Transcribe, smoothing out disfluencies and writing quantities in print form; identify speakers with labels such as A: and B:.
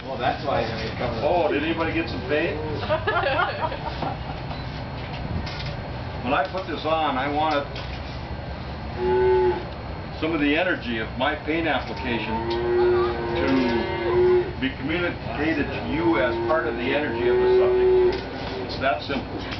A: Well, that's why they cover.
B: Oh, did anybody get some paint? When I put this on, I wanted some of the energy of my paint application to be communicated to you as part of the energy of the subject. It's that simple.